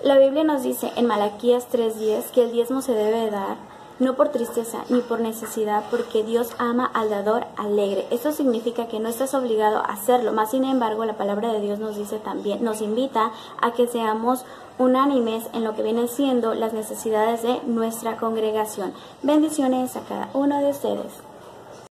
La Biblia nos dice en Malaquías 3:10 que el diezmo se debe dar no por tristeza ni por necesidad, porque Dios ama al dador alegre. Esto significa que no estás obligado a hacerlo, más sin embargo la palabra de Dios nos dice también, nos invita a que seamos unánimes en lo que vienen siendo las necesidades de nuestra congregación. Bendiciones a cada uno de ustedes.